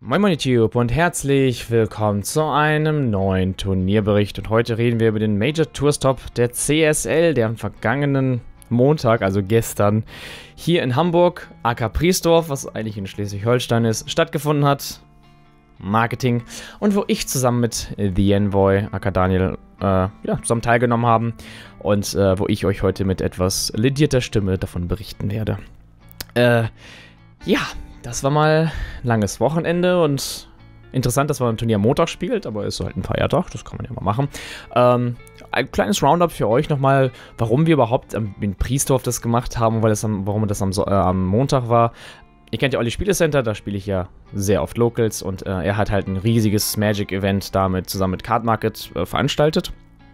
Moin Moin YouTube und herzlich willkommen zu einem neuen Turnierbericht. Und heute reden wir über den Major Tour Stop der CSL, der am vergangenen Montag, also gestern, hier in Hamburg, aka Priesdorf, was eigentlich in Schleswig-Holstein ist, stattgefunden hat. Marketing. Und wo ich zusammen mit The Envoy, aka Daniel, zusammen teilgenommen haben. Und wo ich euch heute mit etwas ledierter Stimme davon berichten werde. Das war mal ein langes Wochenende und interessant, dass man ein Turnier am Montag spielt, aber ist halt ein Feiertag, das kann man ja mal machen. Ein kleines Roundup für euch nochmal, warum wir überhaupt in Priesdorf das gemacht haben, warum das am Montag war. Ihr kennt ja Olli Spielecenter, da spiele ich ja sehr oft Locals und er hat halt ein riesiges Magic-Event damit zusammen mit Card Market veranstaltet.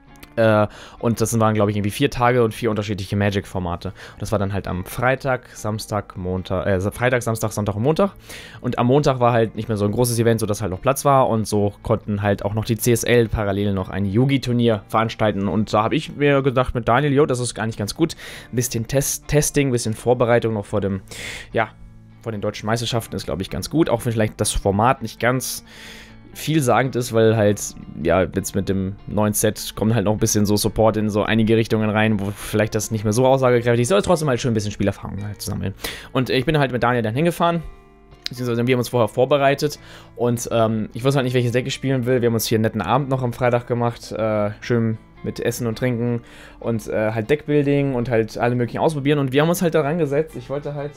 Und das waren, glaube ich, irgendwie 4 Tage und 4 unterschiedliche Magic-Formate. Und das war dann halt am Freitag, Samstag, Samstag, Sonntag und Montag. Und am Montag war halt nicht mehr so ein großes Event, sodass halt noch Platz war. Und so konnten halt auch noch die CSL parallel noch ein Yugi-Turnier veranstalten. Und da habe ich mir gedacht mit Daniel, das ist gar nicht ganz gut. Ein bisschen Testing, ein bisschen Vorbereitung noch vor den deutschen Meisterschaften ist, glaube ich, ganz gut. Auch wenn vielleicht das Format nicht ganz vielsagend ist, weil halt, ja, jetzt mit dem neuen Set kommt halt noch ein bisschen so Support in so einige Richtungen rein, wo vielleicht das nicht mehr so aussagekräftig ist, aber trotzdem halt schon ein bisschen Spielerfahrung halt zu sammeln. Und ich bin halt mit Daniel dann hingefahren, beziehungsweise wir haben uns vorher vorbereitet und ich wusste halt nicht, welches Deck ich spielen will. Wir haben uns hier einen netten Abend noch am Freitag gemacht, schön mit Essen und Trinken und halt Deckbuilding und halt alle möglichen ausprobieren und wir haben uns halt daran gesetzt. Ich wollte halt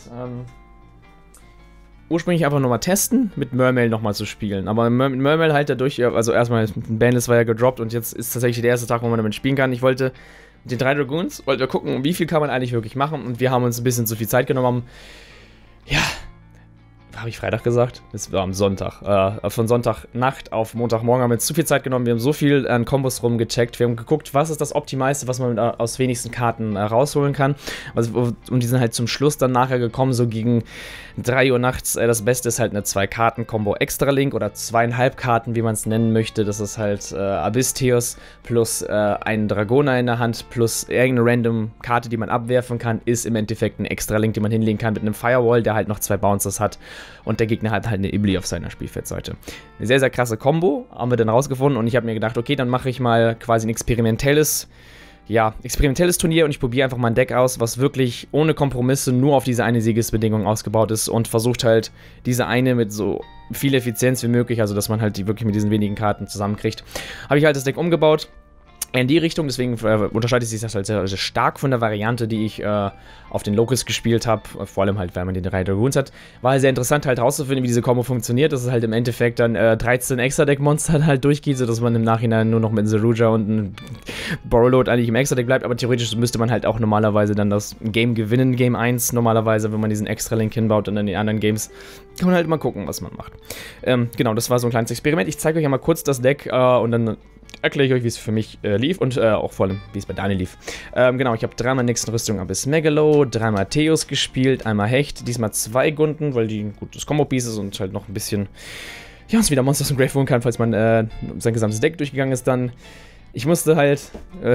ursprünglich einfach nochmal testen, mit Mermail nochmal zu spielen. Aber mit Mermail halt dadurch, also erstmal, ein Banlist war ja gedroppt und jetzt ist tatsächlich der erste Tag, wo man damit spielen kann. Ich wollte mit den 3 Dragoons, wollten wir gucken, wie viel kann man eigentlich wirklich machen und wir haben uns ein bisschen zu viel Zeit genommen. Ja, habe ich Freitag gesagt? Das war am Sonntag. Von Sonntagnacht auf Montagmorgen haben wir uns zu viel Zeit genommen. Wir haben so viel an Kombos rumgecheckt. Wir haben geguckt, was ist das Optimalste, was man aus wenigsten Karten rausholen kann. Und die sind halt zum Schluss dann nachher gekommen, so gegen 3 Uhr nachts. Das Beste ist halt eine 2-Karten-Kombo Extra-Link oder 2,5 Karten, wie man es nennen möchte. Das ist halt Abyss-Theos plus einen Dragoner in der Hand plus irgendeine random Karte, die man abwerfen kann, ist im Endeffekt ein Extra-Link, den man hinlegen kann mit einem Firewall, der halt noch 2 Bounces hat. Und der Gegner hat halt eine Ibli auf seiner Spielfeldseite. Eine sehr, sehr krasse Kombo, haben wir dann rausgefunden. Und ich habe mir gedacht, okay, dann mache ich mal quasi ein experimentelles Turnier und ich probiere einfach mal ein Deck aus, was wirklich ohne Kompromisse nur auf diese eine Siegesbedingung ausgebaut ist und versucht halt diese eine mit so viel Effizienz wie möglich, also dass man halt die wirklich mit diesen wenigen Karten zusammenkriegt. Habe ich halt das Deck umgebaut in die Richtung, deswegen unterscheidet sich das halt sehr, sehr stark von der Variante, die ich auf den Locals gespielt habe, vor allem halt, weil man den 3 Dragoons hat. War halt sehr interessant halt herauszufinden, wie diese Kombo funktioniert, dass es halt im Endeffekt dann 13 Extra-Deck-Monster halt durchgeht, sodass man im Nachhinein nur noch mit Zeruja und einem Borrowload eigentlich im Extra-Deck bleibt, aber theoretisch müsste man halt auch normalerweise dann das Game gewinnen, Game 1 normalerweise, wenn man diesen Extra-Link hinbaut und dann in den anderen Games kann man halt mal gucken, was man macht. Genau, das war so ein kleines Experiment. Ich zeige euch ja mal kurz das Deck und dann erkläre ich euch, wie es für mich lief und auch vor allem, wie es bei Daniel lief. Genau, ich habe 3-mal nächsten Rüstung Abyss Megalo, 3-mal Theos gespielt, einmal Hecht, diesmal 2 Gunden, weil die ein gutes Combo-Piece ist und halt noch ein bisschen, ja, uns wieder Monsters und Grave holen kann, falls man sein gesamtes Deck durchgegangen ist dann. Ich musste halt,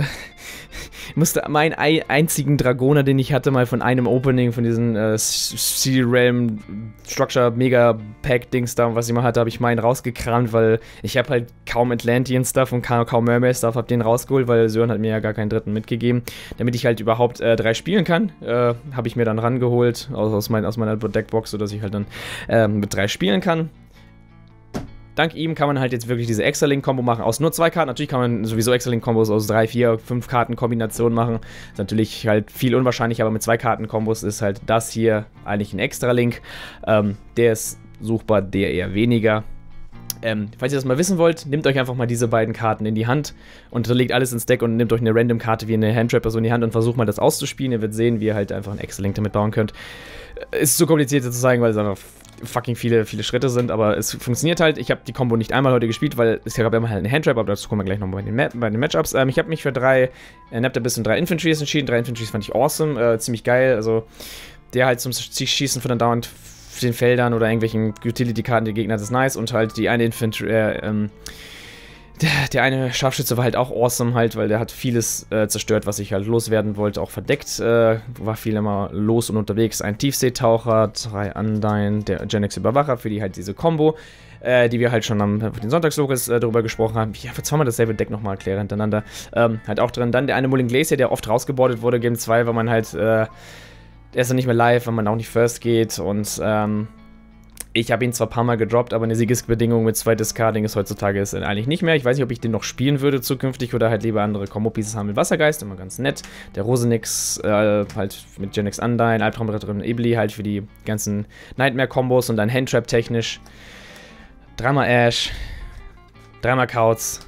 meinen einzigen Dragoner, den ich hatte, mal von einem Opening, von diesen Sea Realm Structure Mega Pack Dings da, was ich mal hatte, habe ich meinen rausgekramt, weil ich habe halt kaum Atlantean Stuff und kaum Mermaid Stuff, habe den rausgeholt, weil Sören hat mir ja gar keinen dritten mitgegeben. Damit ich halt überhaupt 3 spielen kann, habe ich mir dann rangeholt aus meiner Deckbox, sodass ich halt dann mit 3 spielen kann. Dank ihm kann man halt jetzt wirklich diese Extra-Link-Kombo machen aus nur 2 Karten. Natürlich kann man sowieso Extra-Link-Kombos aus 3, 4, 5 Karten-Kombinationen machen. Ist natürlich halt viel unwahrscheinlich, aber mit 2 Karten-Kombos ist halt das hier eigentlich ein Extra-Link. Der ist suchbar, der eher weniger. Falls ihr das mal wissen wollt, nehmt euch einfach mal diese beiden Karten in die Hand und legt alles ins Deck und nehmt euch eine Random-Karte wie eine Handtrap so in die Hand und versucht mal das auszuspielen. Ihr werdet sehen, wie ihr halt einfach einen Extra-Link damit bauen könnt. Ist zu kompliziert zu zeigen, weil es einfach fucking viele Schritte sind, aber es funktioniert halt. Ich habe die Kombo nicht einmal heute gespielt, weil es gab immer halt eine Handtrap, aber dazu kommen wir gleich noch bei den Matchups. Ich habe mich für 3 Nap-Abyss und 3 Infantries entschieden. 3 Infantries fand ich awesome, ziemlich geil. Also der halt zum Schießen von dann dauernd den Feldern oder irgendwelchen Utility-Karten der Gegner, das ist nice. Und halt die eine Der eine Scharfschütze war halt auch awesome halt, weil der hat vieles zerstört, was ich halt loswerden wollte, auch verdeckt. War viel immer los und unterwegs. Ein Tiefseetaucher, 3 Undyne, der Genex Überwacher für die halt diese Combo, die wir halt schon am den Sonntagslogos darüber gesprochen haben. Ich habe zweimal dasselbe Deck nochmal erkläre hintereinander. Halt auch drin. Dann der eine Mulling Glacier, der oft rausgebordet wurde, Game 2, weil man halt, der ist dann nicht mehr live, weil man auch nicht first geht und, ich habe ihn zwar ein paar Mal gedroppt, aber eine Siegesbedingung mit 2 Discarding ist heutzutage eigentlich nicht mehr. Ich weiß nicht, ob ich den noch spielen würde zukünftig oder halt lieber andere Combo-Pieces haben mit Wassergeist, immer ganz nett. Der Rosenix halt mit Genex Undyne, Albtraumritterin Ebli halt für die ganzen Nightmare-Kombos und dann Handtrap technisch. 3-mal Ash, 3-mal Kauz,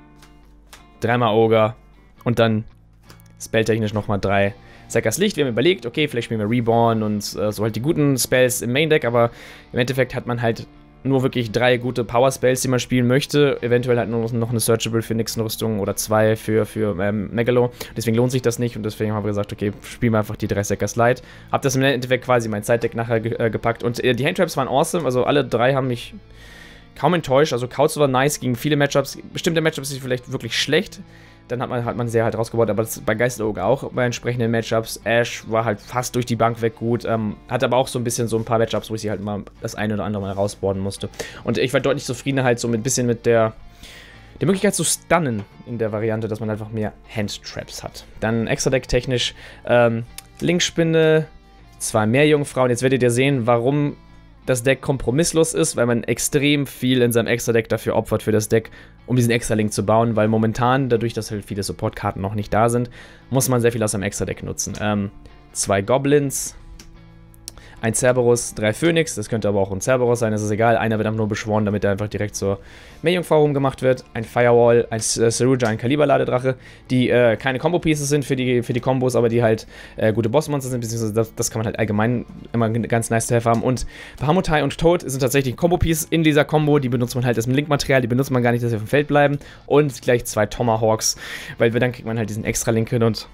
3-mal Ogre und dann spelltechnisch nochmal 3 Seckers Licht. Wir haben überlegt, okay, vielleicht spielen wir Reborn und so halt die guten Spells im Main-Deck, aber im Endeffekt hat man halt nur wirklich 3 gute Power-Spells, die man spielen möchte. Eventuell halt nur noch eine Searchable für Nixon-Rüstung oder 2 für Megalo. Deswegen lohnt sich das nicht und deswegen haben wir gesagt, okay, spielen wir einfach die 3 Seckers Light. Hab das im Endeffekt quasi mein Side-Deck nachher gepackt und die Handtraps waren awesome, also alle 3 haben mich kaum enttäuscht. Also Kauz war nice gegen viele Matchups. Bestimmte Matchups sind vielleicht wirklich schlecht. Dann hat man sehr halt rausgebaut, aber das bei Geisterauge auch bei entsprechenden Matchups. Ash war halt fast durch die Bank weg gut, hat aber auch so ein paar Matchups, wo ich sie halt mal das eine oder andere Mal rausboarden musste. Und ich war deutlich zufriedener halt so ein bisschen mit der Möglichkeit zu stunnen in der Variante, dass man einfach mehr Handtraps hat. Dann Extra-Deck technisch, Linkspinne, 2 Meerjungfrauen. Jetzt werdet ihr sehen, warum das Deck kompromisslos ist, weil man extrem viel in seinem Extra-Deck dafür opfert für das Deck, um diesen Extra-Link zu bauen, weil momentan, dadurch, dass halt viele Support-Karten noch nicht da sind, muss man sehr viel aus seinem Extra-Deck nutzen. 2 Goblins, ein Cerberus, 3 Phönix, das könnte aber auch ein Cerberus sein, das ist egal, einer wird einfach nur beschworen, damit er einfach direkt zur Meerjungfrau rumgemacht wird, ein Firewall, ein Saruja, ein Kaliberladedrache, die keine Combo-Pieces sind für die Kombos, aber die halt gute Bossmonster sind, beziehungsweise das kann man halt allgemein immer ganz nice to have haben. Und Bahamut und Toad sind tatsächlich Combo-Pieces in dieser Combo, die benutzt man halt als Link-Material, die benutzt man gar nicht, dass sie auf dem Feld bleiben. Und gleich 2 Tomahawks, weil dann kriegt man halt diesen Extra-Link hin und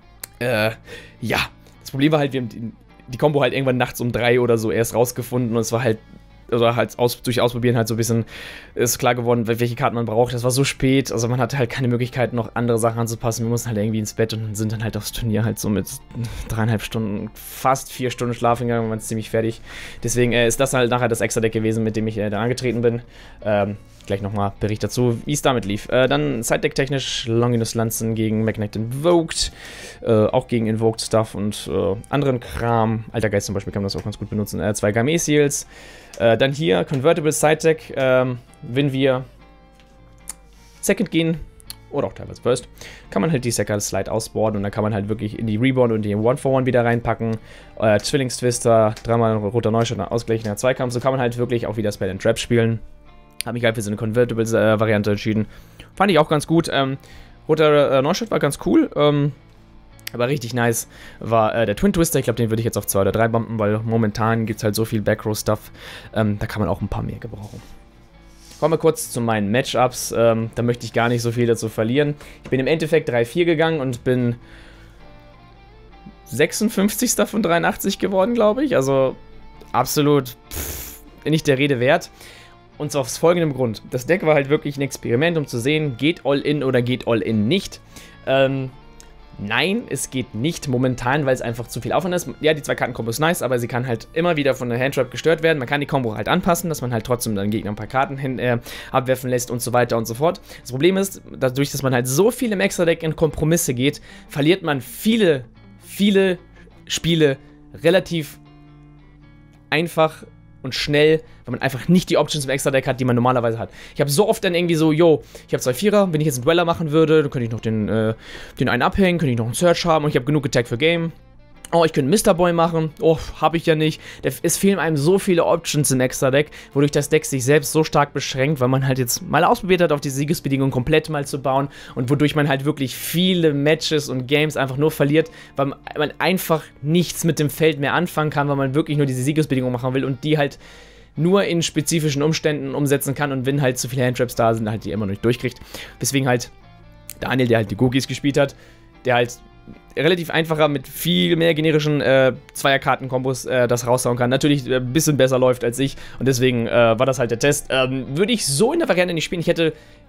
ja, das Problem war halt, wir haben die Combo halt irgendwann nachts um 3 oder so erst rausgefunden und es war halt, also halt durch Ausprobieren halt so ein bisschen ist klar geworden, welche Karten man braucht. Das war so spät, also man hatte halt keine Möglichkeit, noch andere Sachen anzupassen. Wir mussten halt irgendwie ins Bett und sind dann halt aufs Turnier halt so mit 3,5 Stunden, fast 4 Stunden Schlaf gegangen, wir waren ziemlich fertig. Deswegen ist das halt nachher das Extra-Deck gewesen, mit dem ich da angetreten bin. Gleich nochmal Bericht dazu, wie es damit lief. Dann Side-Deck-technisch Longinus Lanzen gegen Magnet Invoked, auch gegen Invoked Stuff und anderen Kram. Alter Geist zum Beispiel kann man das auch ganz gut benutzen. 2 Game-Seals. Dann hier Convertible Side-Deck, wenn wir Second gehen, oder auch teilweise First, kann man halt die Second Slide ausboarden und dann kann man halt wirklich in die Reborn und die 1-for-1 wieder reinpacken. Zwillingstwister, 3-mal roter Neustadt, ausgleichender Zweikampf, so kann man halt wirklich auch wieder Spell and Trap spielen. Habe mich halt für so eine Convertible-Variante entschieden. Fand ich auch ganz gut. Roter Neustadt war ganz cool. Aber richtig nice war der Twin Twister. Ich glaube, den würde ich jetzt auf 2 oder 3 bumpen, weil momentan gibt es halt so viel Backrow-Stuff. Da kann man auch ein paar mehr gebrauchen. Kommen wir kurz zu meinen Matchups. Da möchte ich gar nicht so viel dazu verlieren. Ich bin im Endeffekt 3-4 gegangen und bin 56. von 83 geworden, glaube ich. Also absolut nicht der Rede wert. Und zwar aus folgendem Grund. Das Deck war halt wirklich ein Experiment, um zu sehen, geht All-In oder geht All-In nicht. Nein, es geht nicht momentan, weil es einfach zu viel Aufwand ist. Ja, die 2 Karten-Kombo ist nice, aber sie kann halt immer wieder von der Handtrap gestört werden. Man kann die Kombo halt anpassen, dass man halt trotzdem dann Gegner ein paar Karten abwerfen lässt und so weiter und so fort. Das Problem ist, dadurch, dass man halt so viel im Extra-Deck in Kompromisse geht, verliert man viele Spiele relativ einfach und schnell, weil man einfach nicht die Options im Extra-Deck hat, die man normalerweise hat. Ich habe so oft dann irgendwie so, yo, ich habe 2 Vierer, wenn ich jetzt einen Dweller machen würde, dann könnte ich noch den einen abhängen, könnte ich noch einen Search haben und ich habe genug Attack für Game. Oh, ich könnte einen Mr. Boy machen. Oh, habe ich ja nicht. Es fehlen einem so viele Options im Extra-Deck, wodurch das Deck sich selbst so stark beschränkt, weil man halt jetzt mal ausprobiert hat, auf die Siegesbedingungen komplett mal zu bauen und wodurch man halt wirklich viele Matches und Games einfach nur verliert, weil man einfach nichts mit dem Feld mehr anfangen kann, weil man wirklich nur diese Siegesbedingungen machen will und die halt nur in spezifischen Umständen umsetzen kann und wenn halt zu viele Handtraps da sind, halt die immer noch nicht durchkriegt. Deswegen halt Daniel, der halt die Googies gespielt hat, der halt relativ einfacher mit viel mehr generischen Zweierkarten-Kombos das raushauen kann. Natürlich ein bisschen besser läuft als ich und deswegen war das halt der Test. Würde ich so in der Variante nicht spielen. Ich hätte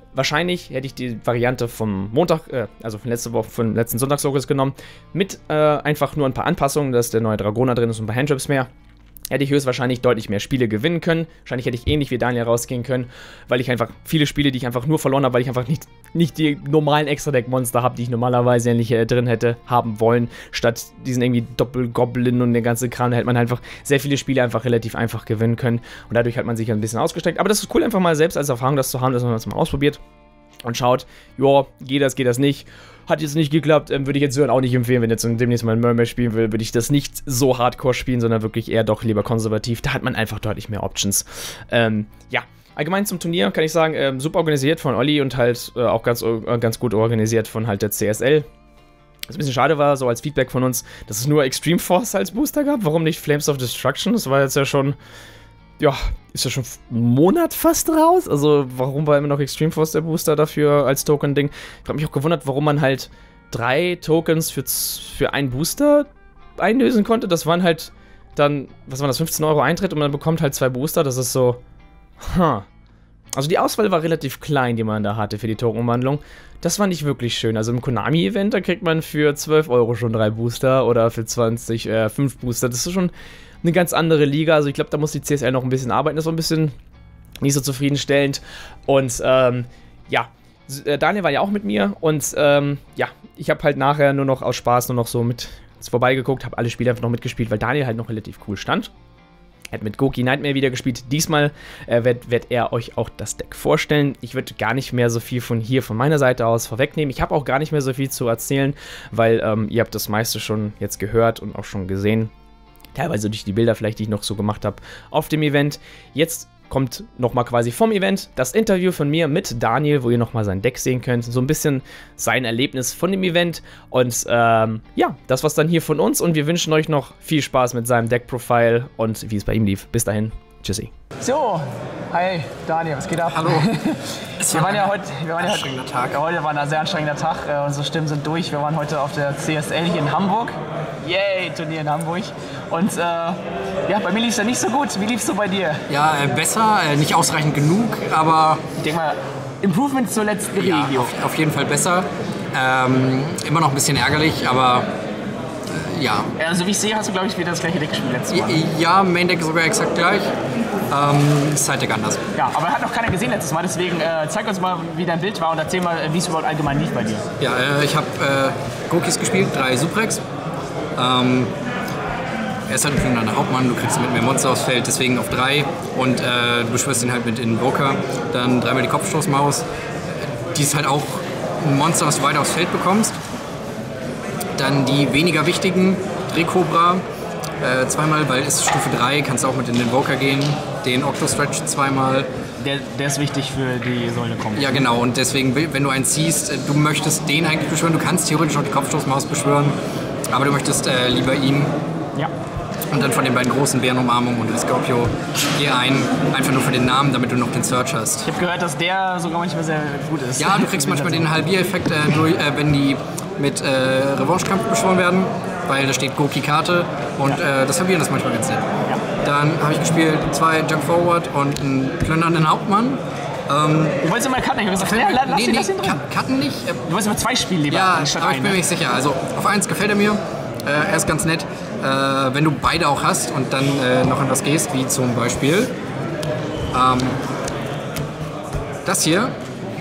Wahrscheinlich hätte ich die Variante vom Montag, also von letzten Sonntagslogos genommen, mit einfach nur ein paar Anpassungen, dass der neue Dragoner drin ist und ein paar Handtrips mehr. Hätte ich höchstwahrscheinlich deutlich mehr Spiele gewinnen können. Wahrscheinlich hätte ich ähnlich wie Daniel rausgehen können, weil ich einfach viele Spiele, die ich einfach nur verloren habe, weil ich einfach nicht die normalen Extra-Deck-Monster habe, die ich normalerweise nicht drin hätte haben wollen. Statt diesen irgendwie Doppel-Goblin und den ganzen Kram, hätte man einfach sehr viele Spiele einfach relativ einfach gewinnen können. Und dadurch hat man sich ein bisschen ausgestreckt. Aber das ist cool, einfach mal selbst als Erfahrung das zu haben, dass man das mal ausprobiert und schaut, ja, geht das nicht. Hat jetzt nicht geklappt, würde ich jetzt Sören auch nicht empfehlen, wenn jetzt demnächst mal ein Mermaid spielen will, würde ich das nicht so hardcore spielen, sondern wirklich eher doch lieber konservativ. Da hat man einfach deutlich mehr Options. Ja, allgemein zum Turnier kann ich sagen, super organisiert von Olli und halt auch ganz gut organisiert von halt der CSL. Was ein bisschen schade war, so als Feedback von uns, dass es nur Extreme Force als Booster gab. Warum nicht Flames of Destruction? Das war jetzt ja schon... Ja, ist ja schon einen Monat fast raus. Also, warum war immer noch Extreme Force der Booster dafür als Token-Ding? Ich habe mich auch gewundert, warum man halt 3 Tokens für einen Booster einlösen konnte. Das waren halt dann, was war das, 15 € Eintritt und man bekommt halt 2 Booster. Das ist so, Also, die Auswahl war relativ klein, die man da hatte für die Token-Umwandlung. Das war nicht wirklich schön. Also, im Konami-Event, da kriegt man für 12 € schon 3 Booster oder für 20, 5 Booster. Das ist schon eine ganz andere Liga, also ich glaube, da muss die CSL noch ein bisschen arbeiten, das war ein bisschen nicht so zufriedenstellend und ja, Daniel war ja auch mit mir und ja, ich habe halt nachher nur noch aus Spaß nur noch so mit vorbeigeguckt, habe alle Spiele einfach noch mitgespielt, weil Daniel halt noch relativ cool stand. Er hat mit Goki Nightmare wieder gespielt. Diesmal wird er euch auch das Deck vorstellen. Ich würde gar nicht mehr so viel von meiner Seite aus vorwegnehmen. Ich habe auch gar nicht mehr so viel zu erzählen, weil ihr habt das meiste schon jetzt gehört und auch schon gesehen. Teilweise durch die Bilder vielleicht, die ich noch so gemacht habe auf dem Event. Jetzt kommt nochmal quasi vom Event das Interview von mir mit Daniel, wo ihr nochmal sein Deck sehen könnt. So ein bisschen sein Erlebnis von dem Event. Und ja, das war's dann hier von uns. Und wir wünschen euch noch viel Spaß mit seinem Deck-Profile und wie es bei ihm lief. Bis dahin, tschüssi. So, hi Daniel, was geht ab? Hallo. Wir waren ja heute war ein sehr anstrengender Tag. Unsere Stimmen sind durch. Wir waren heute auf der CSL hier in Hamburg. Yay, Turnier in Hamburg. Und ja, bei mir lief es ja nicht so gut. Wie lief es so bei dir? Ja, besser, nicht ausreichend genug, aber... Ich denke mal, Improvement zur letzten Regio. Ja, auf jeden Fall besser. Immer noch ein bisschen ärgerlich, aber ja. Also wie ich sehe, hast du, glaube ich, wieder das gleiche Deck gespielt letztes Mal. Ja, Main Deck sogar exakt gleich. Side Deck anders. Ja, aber hat noch keiner gesehen letztes Mal, deswegen zeig uns mal, wie dein Bild war und erzähl mal, wie es überhaupt allgemein lief bei dir. Ja, ich habe Gokis gespielt, 3 Suprex. Er ist halt ein Hauptmann, du kriegst mit mehr Monster aufs Feld, deswegen auf 3 und du beschwörst ihn halt mit Invoker. Dann 3-mal die Kopfstoßmaus, die ist halt auch ein Monster, was du weiter aufs Feld bekommst. Dann die weniger wichtigen, Drehkobra, 2-mal, weil es Stufe 3, kannst du auch mit in den Invoker gehen. Den Octostretch 2-mal. Der ist wichtig für die Säule-Kombo. Ja genau, und deswegen, wenn du einen ziehst, du möchtest den eigentlich beschwören, du kannst theoretisch auch die Kopfstoßmaus beschwören, aber du möchtest lieber ihn. Ja. Und dann von den beiden großen Bärenumarmung und Scorpio hier einfach nur für den Namen, damit du noch den Search hast. Ich habe gehört, dass der sogar manchmal sehr gut ist. Ja, du kriegst manchmal den Halbiereffekt, wenn die mit Revanche-Kampf beschworen werden, weil da steht Goki-Karte und das Halbieren ist manchmal ganz nett. Ja. Dann habe ich gespielt 2 Jump Forward und einen plündernden Hauptmann. Du wolltest immer Cutten, ich habe gesagt, lass Cutten nicht. Du wolltest immer 2 Spiele lieber. Ja, aber ich bin mir nicht sicher. Also auf 1 gefällt er mir, er ist ganz nett. Wenn du beide auch hast und dann noch in was gehst, wie zum Beispiel das hier.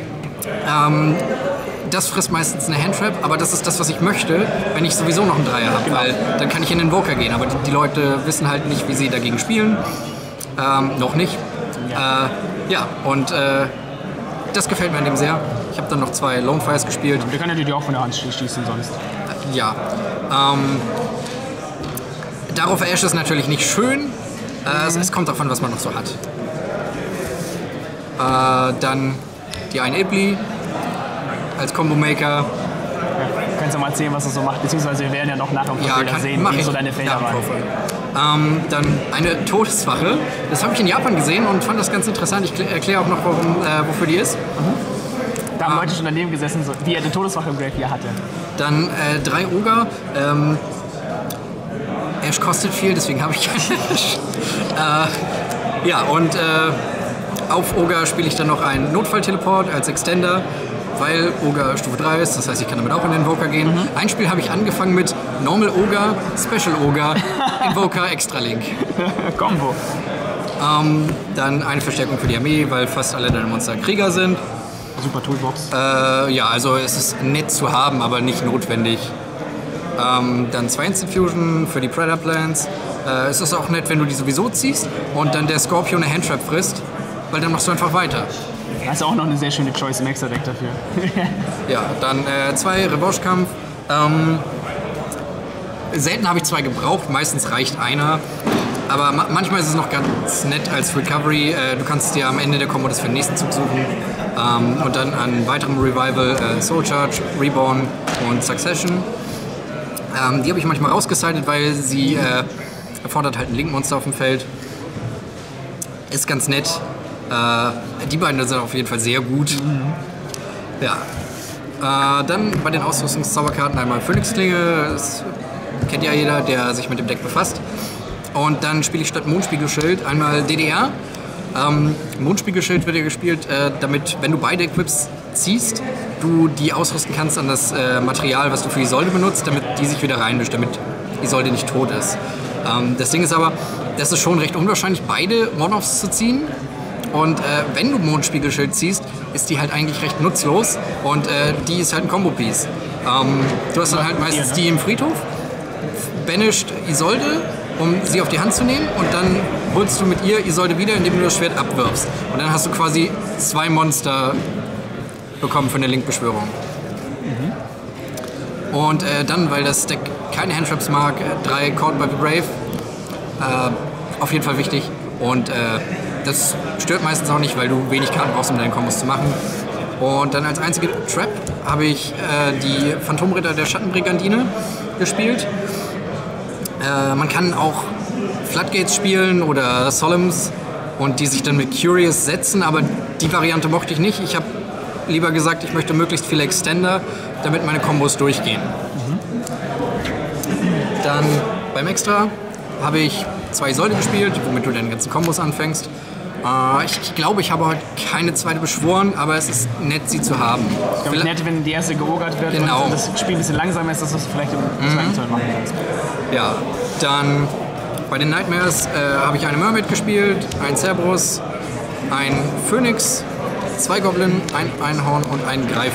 Das frisst meistens eine Handtrap, aber das ist das, was ich möchte, wenn ich sowieso noch einen Dreier habe, weil dann kann ich in den Invoker gehen, aber die Leute wissen halt nicht, wie sie dagegen spielen. Noch nicht. Ja, und das gefällt mir an dem sehr. Ich habe dann noch 2 Lone Fires gespielt. Wir können natürlich auch von der Hand schießen sonst. Ja. Darauf Ash ist natürlich nicht schön. Es kommt davon, was man noch so hat. Dann die eine Ibli als Combo-Maker. Ja, kannst du mal erzählen, was du so machst, beziehungsweise wir werden ja noch nachher sehen, wie so deine Felder waren. Dann eine Todeswache. Das habe ich in Japan gesehen und fand das ganz interessant. Ich erkläre auch noch, wofür die ist. Da haben Leute schon daneben gesessen, wie er die Todeswache im Grave hier hatte. Dann 3 Ogre. Ash kostet viel, deswegen habe ich Ash. Ja, und auf Ogre spiele ich dann noch einen Notfallteleport als Extender, weil Ogre Stufe 3 ist, das heißt, ich kann damit auch in den Invoker gehen. Ein Spiel habe ich angefangen mit Normal Ogre, Special Ogre, Invoker, Extra Link. Combo. Dann eine Verstärkung für die Armee, weil fast alle deine Monster Krieger sind. Super Toolbox. Ja, also es ist nett zu haben, aber nicht notwendig. Dann 2 Instant Fusion für die Predator Plants. Es ist auch nett, wenn du die sowieso ziehst und dann der Scorpion eine Handtrap frisst, weil dann machst du einfach weiter. Das ist auch noch eine sehr schöne Choice im Extra-Deck dafür. Ja, dann 2 Revanche-Kampf. Selten habe ich 2 gebraucht, meistens reicht einer. Aber manchmal ist es noch ganz nett als Recovery. Du kannst dir am Ende der Combo das für den nächsten Zug suchen. Und dann an weiterem Revival Soul Charge, Reborn und Succession. Die habe ich manchmal rausgesidet, weil sie erfordert halt ein Link-Monster auf dem Feld. Ist ganz nett. Die beiden sind auf jeden Fall sehr gut. Ja. Dann bei den Ausrüstungszauberkarten einmal Phönixklinge. Das kennt ja jeder, der sich mit dem Deck befasst. Und dann spiele ich statt Mondspiegelschild einmal DDR. Mondspiegelschild wird ja gespielt, damit, wenn du beide Equips ziehst, du die ausrüsten kannst an das Material, was du für Isolde benutzt, damit die sich wieder reinmischt, damit Isolde nicht tot ist. Das Ding ist aber, das ist schon recht unwahrscheinlich, beide One-Offs zu ziehen. Und wenn du Mondspiegelschild ziehst, ist die halt eigentlich recht nutzlos und die ist halt ein Combo-Piece. Du hast dann halt meistens die im Friedhof, banished Isolde, um sie auf die Hand zu nehmen und dann holst du mit ihr Isolde wieder, indem du das Schwert abwirfst. Und dann hast du quasi 2 Monster bekommen für eine Link-Beschwörung. Und dann, weil das Deck keine Handtraps mag, 3 Caught by the Brave, auf jeden Fall wichtig. Und das stört meistens auch nicht, weil du wenig Karten brauchst, um deine Kombos zu machen. Und dann als einzige Trap habe ich die Phantomritter der Schattenbrigandine gespielt. Man kann auch Floodgates spielen oder Solemns und die sich dann mit Curious setzen, aber die Variante mochte ich nicht. Ich habe lieber gesagt, ich möchte möglichst viele Extender, damit meine Kombos durchgehen. Dann beim Extra habe ich 2 Isolde gespielt, womit du deine ganzen Kombos anfängst. Ich glaube, ich habe heute keine zweite beschworen, aber es ist nett, sie zu haben. Ich glaube, nett, wenn die erste geogert wird genau. Und das Spiel ein bisschen langsamer ist, dass du es vielleicht im zweiten Turn machen kannst. Ja, dann bei den Nightmares habe ich eine Mermaid gespielt, ein Cerberus, ein Phönix, 2 Goblin, ein Einhorn und einen Greif.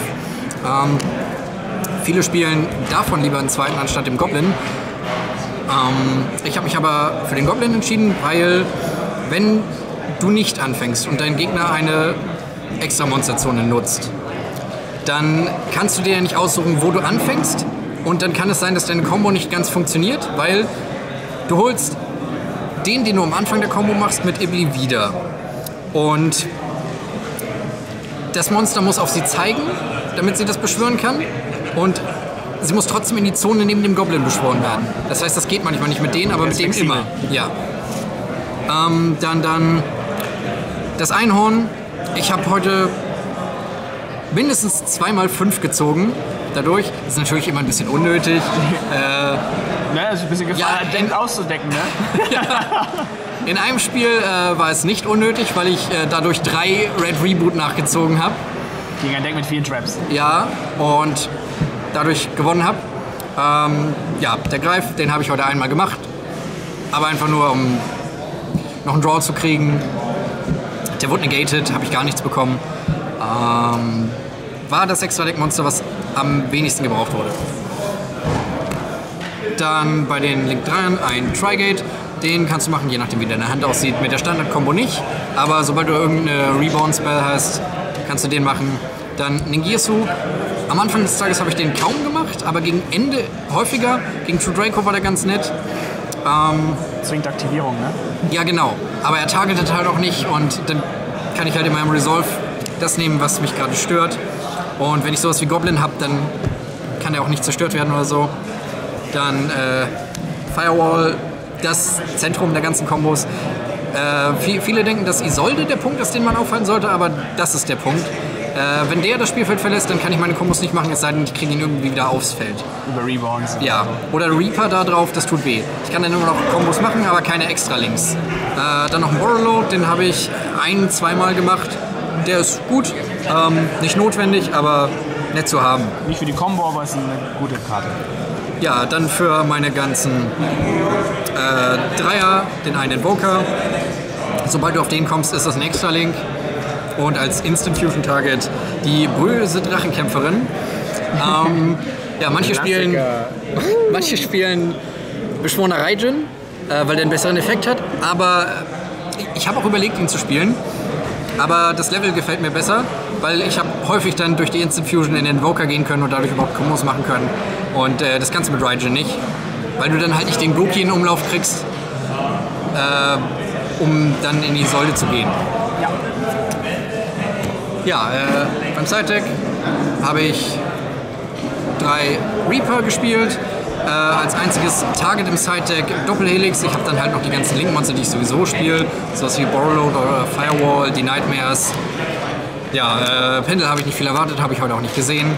Viele spielen davon lieber einen zweiten anstatt dem Goblin. Ich habe mich aber für den Goblin entschieden, weil wenn du nicht anfängst und dein Gegner eine extra Monsterzone nutzt, dann kannst du dir ja nicht aussuchen, wo du anfängst. Und dann kann es sein, dass deine Combo nicht ganz funktioniert, weil du holst den du am Anfang der Combo machst, mit Ibli wieder. Und das Monster muss auf sie zeigen, damit sie das beschwören kann. Und sie muss trotzdem in die Zone neben dem Goblin beschworen werden. Das heißt, das geht manchmal nicht mit denen, aber mit dem immer. Ja. Dann das Einhorn. Ich habe heute mindestens 2x5 gezogen. Dadurch ist natürlich immer ein bisschen unnötig. Ne, ist ein bisschen Gefahr, auszudecken, ne? Ja. In einem Spiel war es nicht unnötig, weil ich dadurch 3 Red Reboot nachgezogen habe. Gegen ein Deck mit vielen Traps. Ja, und dadurch gewonnen habe. Ja, der Greif, den habe ich heute einmal gemacht. Aber einfach nur, um noch einen Draw zu kriegen. Der wurde negated, habe ich gar nichts bekommen. War das Extra-Deck-Monster, was am wenigsten gebraucht wurde. Dann bei den Link 3 ein Trigate. Den kannst du machen, je nachdem wie deine Hand aussieht. Mit der Standard-Kombo nicht. Aber sobald du irgendeine Reborn-Spell hast, kannst du den machen. Dann Ningirsu. Am Anfang des Tages habe ich den kaum gemacht, aber gegen Ende häufiger. Gegen True Draco war der ganz nett. Zwingt Aktivierung, ne? Ja, genau. Aber er targetet halt auch nicht und dann kann ich halt in meinem Resolve das nehmen, was mich gerade stört. Und wenn ich sowas wie Goblin habe, dann kann er auch nicht zerstört werden oder so. Dann Firewall, das Zentrum der ganzen Kombos. Viele denken, dass Isolde der Punkt ist, den man aufhalten sollte, aber das ist der Punkt. Wenn der das Spielfeld verlässt, dann kann ich meine Kombos nicht machen, es sei denn, ich kriege ihn irgendwie wieder aufs Feld. Über Reborns. Ja, oder Reaper da drauf, das tut weh. Ich kann dann nur noch Kombos machen, aber keine Extra-Links. Dann noch ein Borrowload, den habe ich zweimal gemacht. Der ist gut, nicht notwendig, aber nett zu haben. Nicht für die Combo, aber ist eine gute Karte. Ja, dann für meine ganzen Dreier, den einen Invoker. Sobald du auf den kommst, ist das ein Extra-Link. Und als Instant Fusion Target die böse Drachenkämpferin. Ja, manche spielen Beschworener Raijin, weil der einen besseren Effekt hat. Aber ich habe auch überlegt, ihn zu spielen. Aber das Level gefällt mir besser, weil ich habe häufig dann durch die Instant Fusion in den Invoker gehen können und dadurch überhaupt Kombos machen können. Und das kannst du mit Raijin nicht, weil du dann halt nicht den Goki in Umlauf kriegst, um dann in die Säule zu gehen. Ja. Ja, beim Side-Deck habe ich 3 Reaper gespielt. Als einziges Target im Side-Deck Doppelhelix. Ich habe dann halt noch die ganzen Link-Monster, die ich sowieso spiele. Sowas wie Borrowload oder Firewall, die Nightmares. Ja, Pendel habe ich nicht viel erwartet, habe ich heute auch nicht gesehen.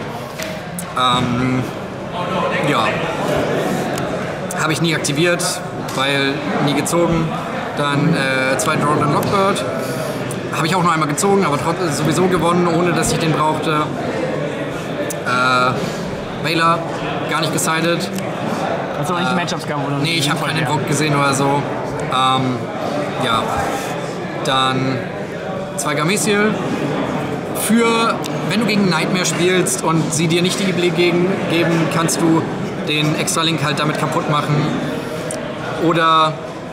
Ja, habe ich nie aktiviert, weil nie gezogen. Dann 2 Drown und Lockbird. Habe ich auch noch einmal gezogen, aber sowieso gewonnen, ohne dass ich den brauchte. Veiler, gar nicht gesided. Hast du auch nicht Matchups gehabt? Nee, ich habe keinen Invoke gesehen oder so. Ja, dann 2 Gamesiel. Für, wenn du gegen Nightmare spielst und sie dir nicht die Ibli geben, kannst du den Extra-Link halt damit kaputt machen. Oder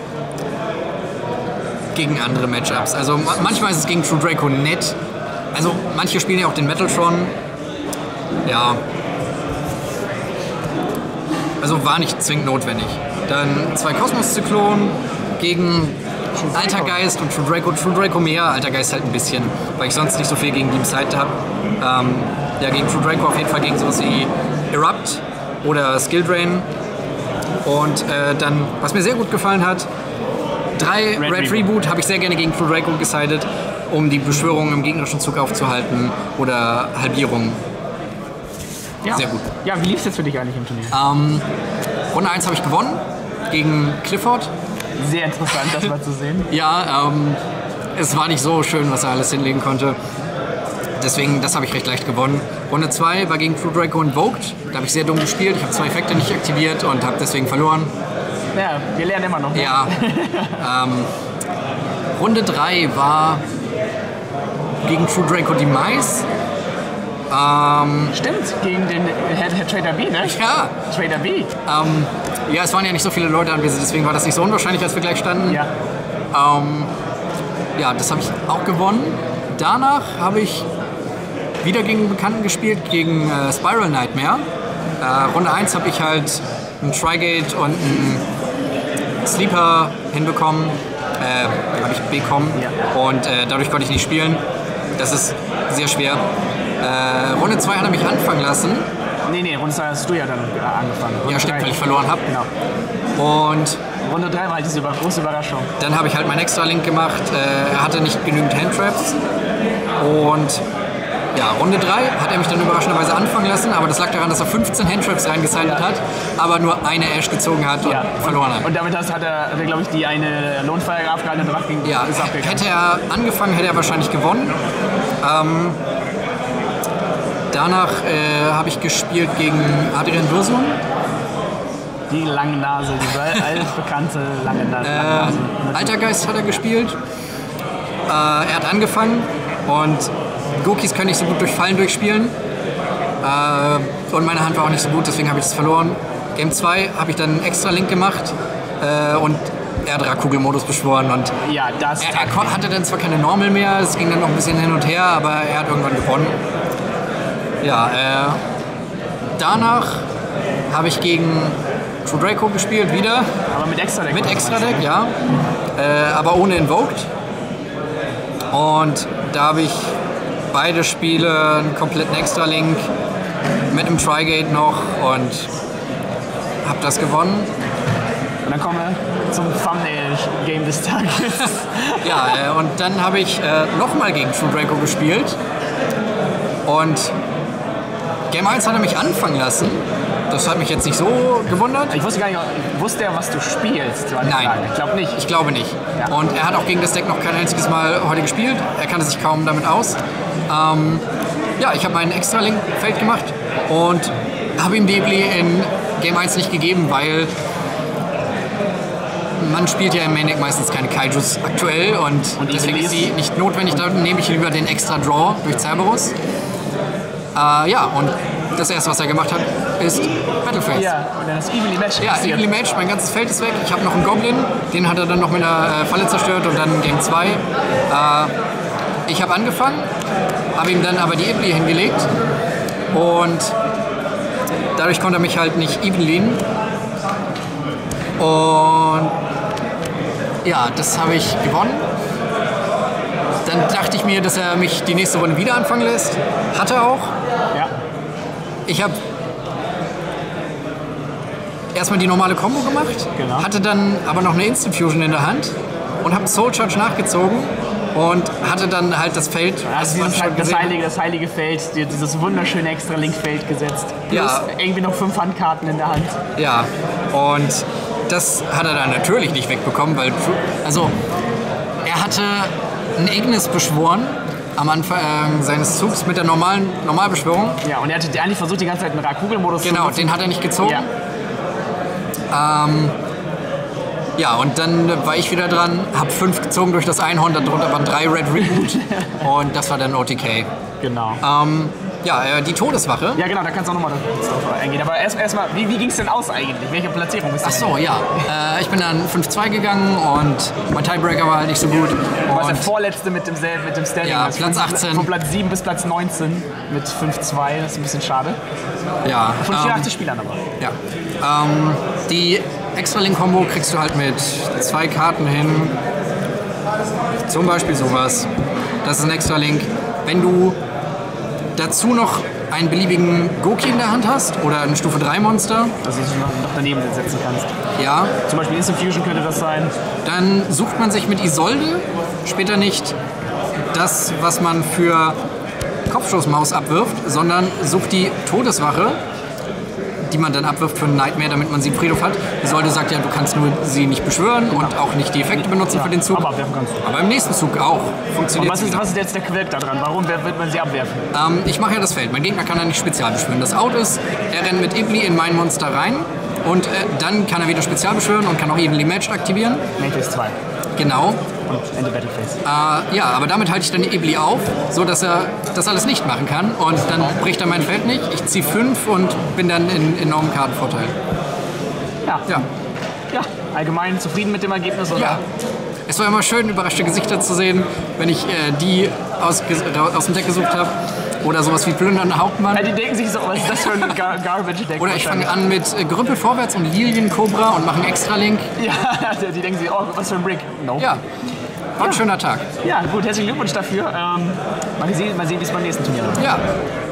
gegen andere Matchups. Also manchmal ist es gegen True Draco nett. Also manche spielen ja auch den Metaltron. Ja. Also war nicht zwingend notwendig. Dann 2 Kosmos-Zyklonen gegen Altergeist und True Draco. True Draco mehr, Altergeist halt ein bisschen, weil ich sonst nicht so viel gegen die im Side habe. Ja, gegen True Draco auf jeden Fall gegen sowas wie Erupt oder Skill Drain. Und dann, was mir sehr gut gefallen hat, 3 Red Reboot habe ich sehr gerne gegen True Draco gesidet, um die Beschwörung im gegnerischen Zug aufzuhalten oder Halbierung. Ja. Sehr gut. Ja, wie lief es jetzt für dich eigentlich im Turnier? Runde 1 habe ich gewonnen gegen Clifford. Sehr interessant, das mal zu sehen. Ja, es war nicht so schön, was er alles hinlegen konnte. Deswegen, das habe ich recht leicht gewonnen. Runde 2 war gegen True Draco Invoked. Da habe ich sehr dumm gespielt. Ich habe 2 Effekte nicht aktiviert und habe deswegen verloren. Ja, wir lernen immer noch. Ja. Runde 3 war gegen True Draco Demise. Stimmt, gegen den Herr Trader B, ne? Ja. Trader B. Ja, es waren ja nicht so viele Leute anwesend, deswegen war das nicht so unwahrscheinlich, als wir gleich standen. Ja. Ja, das habe ich auch gewonnen. Danach habe ich wieder gegen einen Bekannten gespielt, gegen Spiral Nightmare. Runde 1 habe ich halt einen Trigate und einen Sleeper hinbekommen. Habe ich bekommen. Ja. Und dadurch konnte ich nicht spielen. Das ist sehr schwer. Runde 2 hat er mich anfangen lassen. Nee, Runde 2 hast du ja dann angefangen. Runde Ja, stimmt, 3. weil ich verloren habe. Genau. Und Runde 3 war halt diese große Überraschung. dann habe ich halt meinen Extra-Link gemacht. Er hatte nicht genügend Handtraps. Und ja, Runde 3 hat er mich dann überraschenderweise anfangen lassen, aber das lag daran, dass er 15 Handtraps reingesignet hat, aber nur eine Ash gezogen hat und verloren hat. Und damit hat er glaube ich, die eine Lohnfeier abgehalten und danach ging Ja, ist abgegangen. hätte er angefangen, hätte er wahrscheinlich gewonnen. Danach habe ich gespielt gegen Adrian Dursun. Die lange Nase, die altbekannte lange Nase. Altergeist hat er gespielt. Er hat angefangen und Gokis können nicht so gut durch Fallen durchspielen. Und meine Hand war auch nicht so gut, deswegen habe ich es verloren. Game 2 habe ich dann einen extra Link gemacht und er hat Kugelmodus beschworen. Und ja, das er hatte dann zwar keine Normal mehr, es ging dann noch ein bisschen hin und her, aber er hat irgendwann gewonnen. Ja, danach habe ich gegen True Draco gespielt, wieder. Aber mit Extra-Deck? Mit Extra-Deck, ja. Aber ohne Invoked. Und da habe ich beide Spiele einen kompletten Extra-Link mit einem Trigate noch und habe das gewonnen. Und dann kommen wir zum Thumbnail-Game des Tages. Ja, und dann habe ich nochmal gegen True Draco gespielt. Und Game 1 hat er mich anfangen lassen. Das hat mich jetzt nicht so gewundert. Ich wusste gar nicht, wusste er, was du spielst? War die Nein. Frage. Ich glaube nicht. Ich glaube nicht. Ja. Und er hat auch gegen das Deck noch kein einziges Mal heute gespielt. Er kannte sich kaum damit aus. Ja, ich habe mein Extra-Link-Feld gemacht und habe ihm Deeply in Game 1 nicht gegeben, weil man spielt ja im Main Deck meistens keine Kaijus aktuell und deswegen ist sie nicht notwendig. Da nehme ich lieber den extra Draw durch Cerberus. Ja, und das erste, was er gemacht hat, ist Battleface. Ja, und dann ist Evenly Match. Ja, Evenly Match, mein ganzes Feld ist weg. Ich habe noch einen Goblin, den hat er dann noch mit einer Falle zerstört und dann Game 2. Ich habe angefangen, habe ihm dann aber die Evenly hingelegt und dadurch konnte er mich halt nicht evenlyen. Und ja, das habe ich gewonnen. Dann dachte ich mir, dass er mich die nächste Runde wieder anfangen lässt. Hat er auch. Ja. Ich habe erstmal die normale Combo gemacht, Genau. hatte dann aber noch eine Instant Fusion in der Hand und habe Soul Charge nachgezogen und hatte dann halt das Feld, Also man schon das gesehen- heilige Feld, dieses wunderschöne extra Linkfeld gesetzt. Plus Ja. irgendwie noch 5 Handkarten in der Hand. Ja, und das hat er dann natürlich nicht wegbekommen, weil, also, er hatte ein Ignis beschworen am Anfang seines Zugs mit der Normalbeschwörung. Ja, und er hatte eigentlich versucht, die ganze Zeit einen Rakugel-Modus zu Genau, nutzen. den hat er nicht gezogen. Ja. Ja, und dann war ich wieder dran, habe 5 gezogen durch das Einhorn, darunter waren 3 Red Reboot und das war dann OTK. Genau. Ja, die Todeswache. Ja, genau, da kannst du auch nochmal drauf eingehen. Aber erstmal, wie ging es denn aus eigentlich? Welche Platzierung bist du Ach so, ja. Ich bin dann 5-2 gegangen und mein Tiebreaker war halt nicht so gut. Du warst der Und Vorletzte mit dem Standing. Ja, Also Platz 18. Von Platz 7 bis Platz 19 mit 5-2. Das ist ein bisschen schade. ja, Von 84 Spielern aber. ja. Die Extra-Link-Kombo kriegst du halt mit 2 Karten hin. Zum Beispiel sowas. Das ist ein Extra-Link. Wenn du dazu noch einen beliebigen Goki in der Hand hast oder ein Stufe 3 Monster, Also, dass du noch daneben setzen kannst. ja, Zum Beispiel Instant Fusion könnte das sein. dann sucht man sich mit Isolde später nicht das, was man für Kopfstoßmaus abwirft, sondern sucht die Todeswache, die man dann abwirft für einen Nightmare, damit man sie im Friedhof hat. Isolde sagt ja, du kannst nur sie nicht beschwören und auch nicht die Effekte benutzen für den Zug. Aber abwerfen kannst du. Aber im nächsten Zug auch. Und Funktioniert was es ist, wieder. was ist jetzt der Quirk da dran? Warum wird man sie abwerfen? Ich mache ja das Feld. Mein Gegner kann ja nicht spezial beschwören. Das Out ist, er rennt mit Evenly in mein Monster rein und dann kann er wieder spezial beschwören und kann auch Evenly Match aktivieren. Matrix 2 Genau. und Ende Battleface. Ja, aber damit halte ich dann die Evenly auf, so dass er das alles nicht machen kann und dann bricht er mein Feld nicht. Ich ziehe 5 und bin dann in enormen Kartenvorteil. Ja. Ja. Ja, allgemein zufrieden mit dem Ergebnis, oder? Ja. Es war immer schön, überraschte Gesichter zu sehen, wenn ich die aus dem Deck gesucht habe. Oder sowas wie plündernder Hauptmann. Ja, die denken sich so, was ist das für ein Garbage-Deck? Oder ich fange an mit Gerümpel vorwärts und Lilienkobra und mache einen Extra-Link. Ja, die denken sich, oh, was für ein Brick. No. Ja, war ein schöner Tag. Ja, gut, herzlichen Glückwunsch dafür. Mal sehen, wie es beim nächsten Turnier wird. Ja,